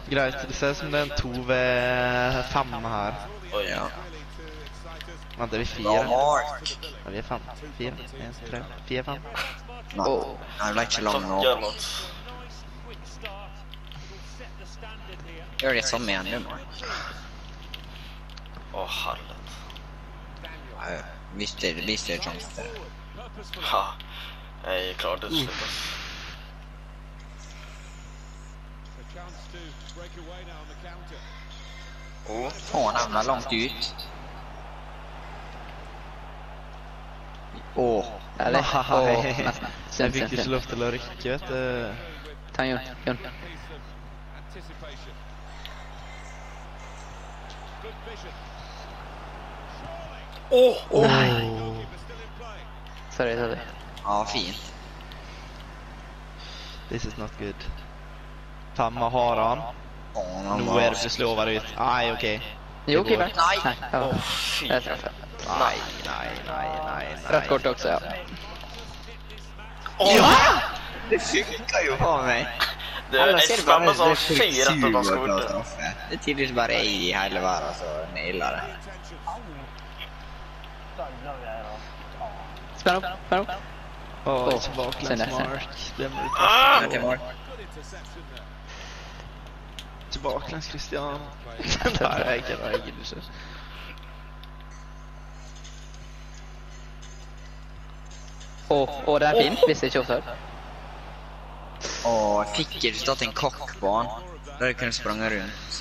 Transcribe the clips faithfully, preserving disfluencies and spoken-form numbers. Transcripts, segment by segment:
Greit, det ser ut som det er en to ved fem her. Oi, ja. Vent, er vi Bra fire? mark. Ja, vi er fem. Fire, en, tre, fire, fem. Nei, det ble ikke lang nå. Gjør noe. Gjør det samme igjen, du, Mark. Å, helvete. Nei, Hvis det hvis det er sjanse til det. Ja, jeg klarte det til slutt, ass. Oh, Faen, den er langt ut. Åh, Eller? Nei. Åh, nesten. Jeg Synd, fikk synd, ikke synd. lov til å rykke, vet du. Ta en Jon, Jon. Åh! Nei. Sorry, sorry. ja, fint. This is not good. Femma har han. Faen, han Nå var... er det plutselig over ut. Nei, ok. Jo, går. keeper. Nei. Nei, ja. Åh, fy. Det er straff. Nei, nei, nei, nei, nei. Rødt kort også, ja. Åh! Det funker jo for meg. Det er jeg stemmer sånn fy rett at han skal ut. borte. Det er tydeligvis bare jeg i hele verden som nailer det. Spenn opp, spenn opp. Åh, Åh, ikke baklengs synd det, synd. mark. Det må du Ah! Det er Mark. ikke baklengs, Christian. Nei, jeg gidder jeg gidder ikke. Åh, åh, det er fint, hvis det ikke er offside. Åh, jeg fikk ikke tatt en kakk på han. Da hadde jeg kunnet sprunge rundt.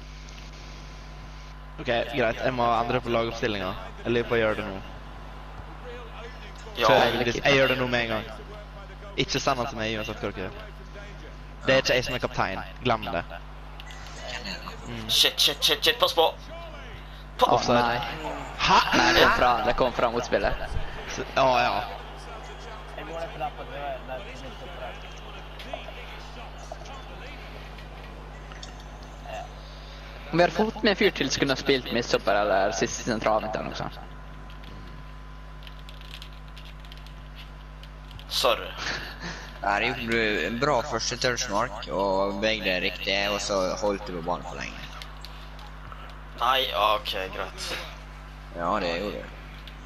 Ok, greit. Jeg må endre på lagoppstillinga. Jeg lurer på å gjøre det nå. Ja, Før jeg, jeg gjør det nå med en gang. Ikke send han til meg uansett hva dere gjør. Det er ikke jeg som er kaptein. Glem det. shit, shit, shit, shit, pass på. Pa Åh, nei. Hæ? Nei, det kom fra, det kom fra motspillet. Så- Ja, ja. Om vi hadde fått med en fyr til, så kunne ha spilt midtstopper eller siste sentralvent eller noe sånt. Sorry. Der gjorde du en bra første touchmark, og bevegde deg riktig, og så holdt du på banen for lenge. Nei, ja, ok, greit. Ja, det gjorde du.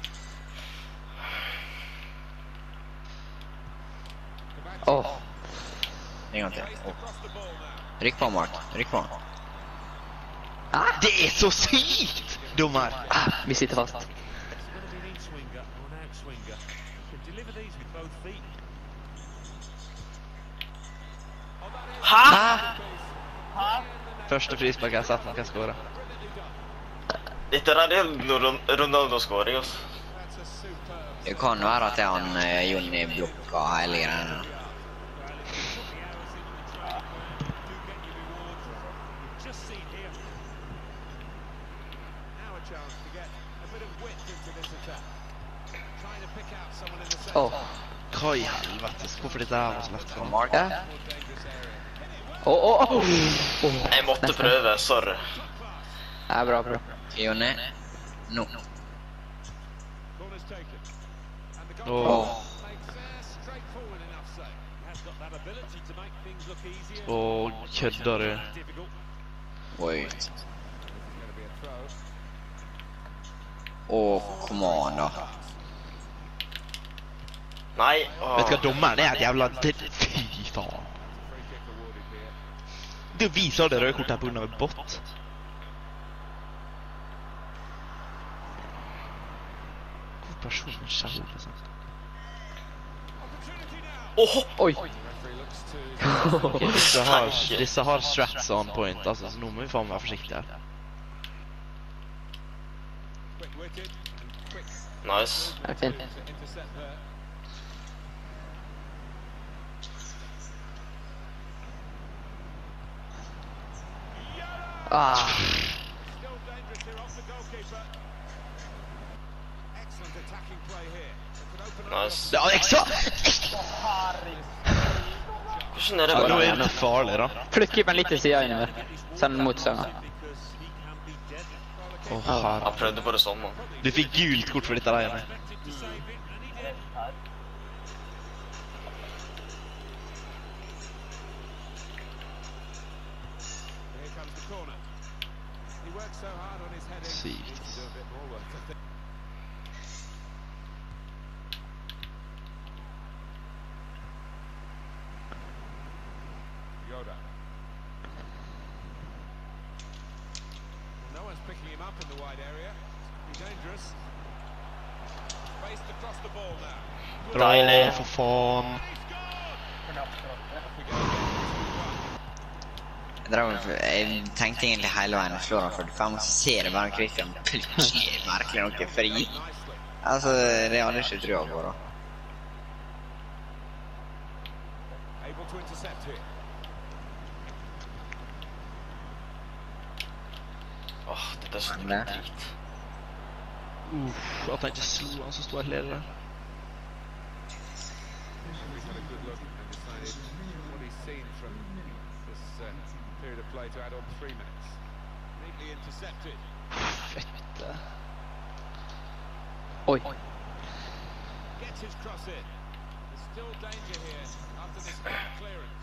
Åh, En gang til. Åh. Rykk på, Mark. Rykk på. Det er så sykt! Dommer. ah, vi sitter fast. Hæ? Første frispark jeg har sett noen skåre. Dette der er Ron- Ronaldo-skåring, altså. Det kan være at det er han eh, Jonny blokka hele greiene. Åh, Hva i helvete? Hvorfor dette her var så lett for meg? Mark? ja. Åh, åh, åh. Åh, Jeg måtte nesten. prøve, sorry. Ja, bra, bra. Jonny? Nå. Åh, åh, kødder du? Oi. Åh, kom an da. Nei, åh. Vet du hva, dommeren er et jævla... det- Fy faen. Det viser det røde kortet her på grunn av et bot. Hvor personen selv, liksom. Åh, Oi. Ok, disse har, disse har strats on point, altså, så nå må vi faen være forsiktige her. nice. Det er fint. Ah, Nice. Ja, jeg sa... Hvordan er det Ja, nå bare? er det farlig, da. flytt keeperen litt til siden innover. Send den mot stanga. Åh, herre. Han prøvde på det samme. Du fikk gult kort for dette der, Jenny. Sykt. Yoda. No one's picking him up in the wide area. He's dangerous. Faced across the ball now. Bra, Deilig. for faen. Jeg, drar, jeg tenkte egentlig hele veien å slå den førtifem, og så ser jeg bare Christian plutselig merkelig noe fri. Altså, det hadde jeg ikke trua på da. Able to intercept here. Åh, det er så Men mye det- drit. Uff, at han ikke slo han som stod helt leder der. He's had a good look and decided what he's seen from this uh, period of play to add on three minutes. Neatly intercepted. Fette. Oi. Gets his cross in. There's still danger here after this clearance.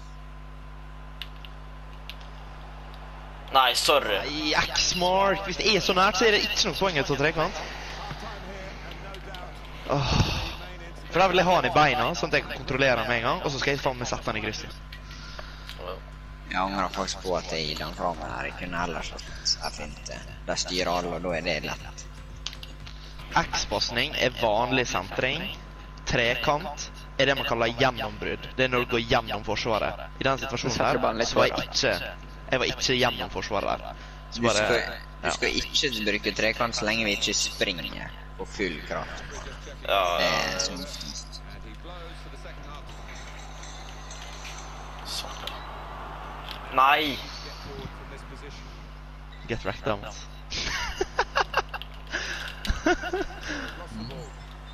Nei, sorry. Nei, ikke smart. Hvis det er så nært, så er det ikke noe poeng til trekant. Half-time here and no doubt Åh. For da vil jeg ha han i beina, sånn at jeg kan kontrollere han med en gang, og så skal jeg faen meg sette han i krysset. Jeg angrer faktisk på at jeg gir den fra meg her. Jeg kunne ellers hatt fint. De styrer alle, og da er det lett. X-passning er vanlig sentring. Trekant er det man kaller gjennombrudd. Det er når du går gjennom forsvaret. I den situasjonen Setter ballen der, litt så var jeg foran. ikke, jeg var ikke gjennom forsvaret der. Så Du bare, skal, du ja. skal ikke bruke trekant så lenge vi ikke springer på full kraft. Ja, Det ja, er sånn. and he blows for the second half. sorry. Nei! Get forward from this position. Get wrecked out. Lost the ball.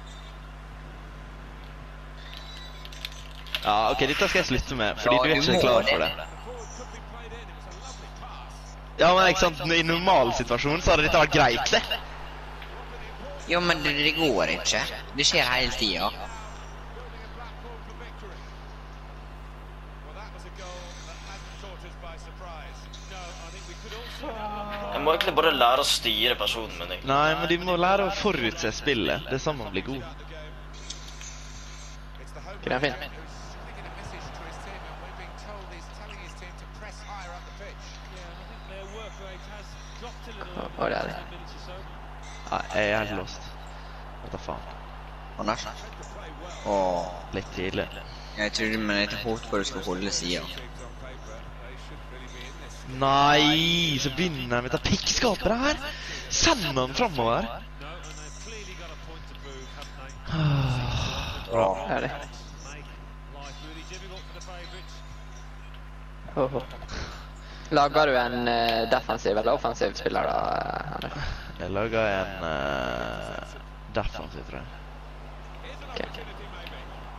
Ja, ok, dette skal jeg slutte med, fordi Ja, du er du ikke må klar det. for det. The forward could be played in. It was a lovely pass. Ja, men ikke sant, i normal situasjon så hadde dette vært greit, det. Jo, men det, det går ikke. Det skjer hele tida. Building a Blackpool for victory. Well, that was a goal that hasn't caught us by surprise. No, I think we could also have one Jeg må egentlig bare lære å styre personen min. Jeg. Nei, men de må lære å forutse spillet. Det er sånn man blir god. the game. It's the home Ikke den fin? who's sending a message to his team, and we're being told he's telling his team to press higher up the pitch. Yeah, I think their work rate has dropped a little Å, det er det. minutes or so. Nei, jeg er helt lost. Hva da faen? Anders? Tried to play well. Åh, Litt tidlig. jeg trodde, men jeg håpet på at du skulle holde sida. Teams on paper, they should really be in this. Nei, så begynner jeg med dette pikkskapet her. Send han fremover. No, and they've clearly got a point to prove, haven't they? Bra. Det er det. Make life really difficult for the favourites. Oh, oh. Lager du en eh, defensiv eller offensiv spiller da, eh, Anders? Jeg lager en uh, defensiv, tror jeg. Here's an Okay. opportunity, maybe.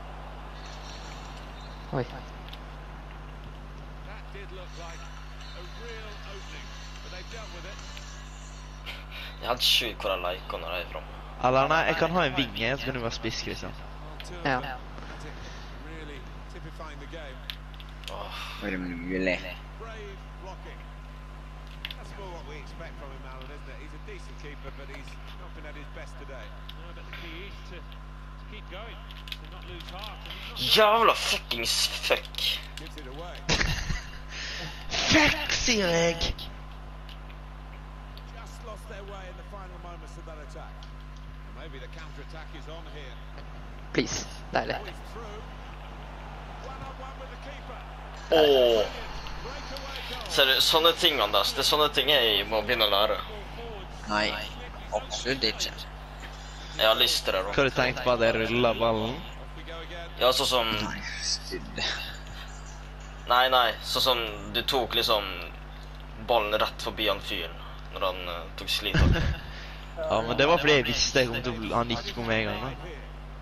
Oi. That did look like a real opening, but they've dealt with it. Jeg er helt sjuk hvor jeg liker når jeg er frem. Eller nei, jeg kan ha en vinge, så kan du være spiss, Christian. Ja. Really typifying the game. Var det mulig? Brave blocking. That's more what we expect from him, Alan, isn't it? He's a decent keeper, but he's not been at his best today. No, but the key is to, to keep going, to not lose heart. And he's not Jævla fuckings fuck. gives it away. Fuck, sier jeg! Just lost their way in the final moments of that attack. And maybe the counter-attack is on here. Please. Deilig. Oh, he's through. One-on-one with the keeper. Åh, Breakaway goal. ser du, sånne ting, Anders, det er sånne ting jeg må begynne å lære. Nei, absolutt ikke. Jeg har lyst til det, Hva da. har du tenkt på at jeg ruller ballen? Off we go again. Ja, sånn som... Nei, studd. Nei, nei, sånn som du tok liksom ballen rett forbi han fyren når han uh, tok slitak. Ja, men det var fordi jeg visste jeg kom til å bli- han gikk på meg en gang. da.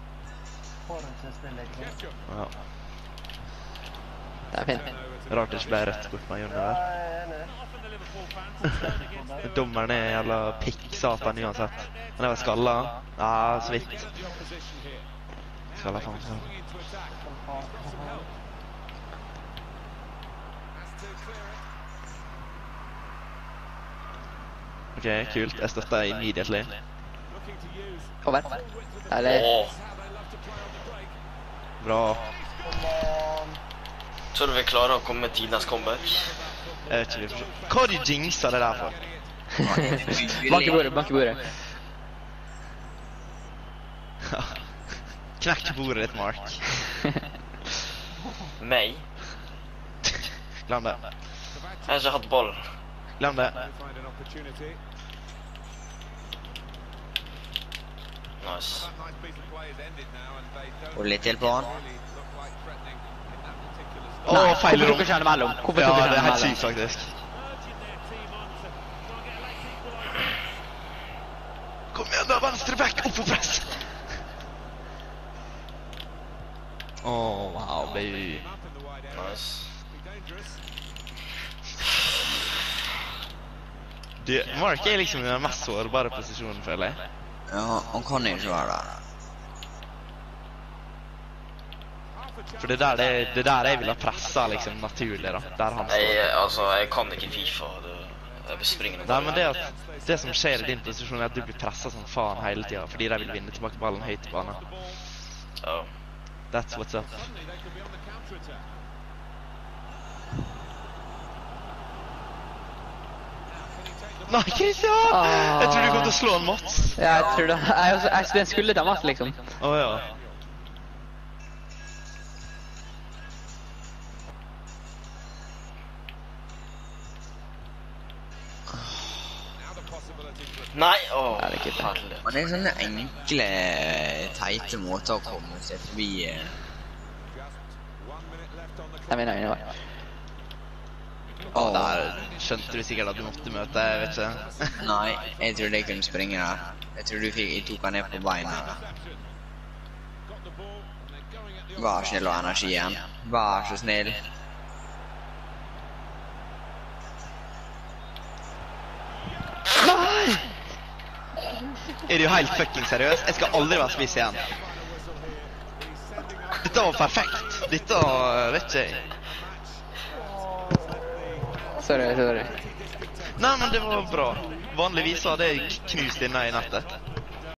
Ja. Det er fint. Rart det ikke ble rødt kort med Jonny der. Often the Liverpool fans will stand against their Dommeren er jævla pikk-satan uansett. Men jeg var skalla. Ja, så vidt. the opposition here. Skalla faen så. Swing into attack. He's got some help. Has to clear it. Ok, kult. Jeg støtter immediately. Over. Eller? Åh, Bra. tror du vi klarer å komme med tidens comeback? Jeg vet ikke. vi får se. Hva har du jinxet det der for? Bank i bordet, bank i bordet. Knekk bordet ditt, Mark. Meg? Glem det. Jeg har ikke hatt boll. Glem det. Find an opportunity. Nice. That nice piece of play has ended now, and they don't Og litt til på han. really look like threatening in that particular spot. Åh, Nei, feil hvorfor rom. tok ikke han imellom? Hvorfor Ja, tok det ikke er han helt imellom? sykt, faktisk. Urging their team on to try and get a late equaliser. Kom igjen da, venstre back, opp på press! Åh, wow, baby. Up in the wide area. Nice. Be dangerous. Du, Mark er liksom i den mest sårbare posisjonen, føler jeg. Ja, han kan ikke være der. For det der, det, det der jeg vil ha presset, liksom, naturlig, da. Der han står. Jeg, altså, jeg kan ikke FIFA. Det, jeg vil springe noe. Nei, men det, at, det som skjer i din posisjon er at du blir presset som faen hele tiden, fordi de vil vinne tilbake ballen høyt i banen. Ja. That's what's up. Suddenly they could be on the counter-attack. Nei, Christian! Jeg tror du kom til å slå en Mats. Ja, jeg tror det. Jeg, også, jeg, den skulle ta Mats, liksom. Åh, ja. Now the possibility for a Nei, åh, Ja, det er ikke herlig. Men det er sånne enkle, teite måter å komme seg forbi. eh. just one minute left on the Jeg mener innover. Åh, der skjønte du sikkert at du måtte møte, jeg vet ikke. Nei, jeg trodde jeg kunne springe der. Jeg trodde du fikk, jeg tok han ned på beina. interception. Got the ball, and they're going at the Vær snill og energi igjen. Vær så snill. Nei! Er du helt fucking seriøs? Jeg skal aldri være spiss igjen. Dette var perfekt. Dette var, vet ikke jeg. Sorry, sorry. Nei, men det var bra. Vanligvis hadde jeg knust inne i nettet.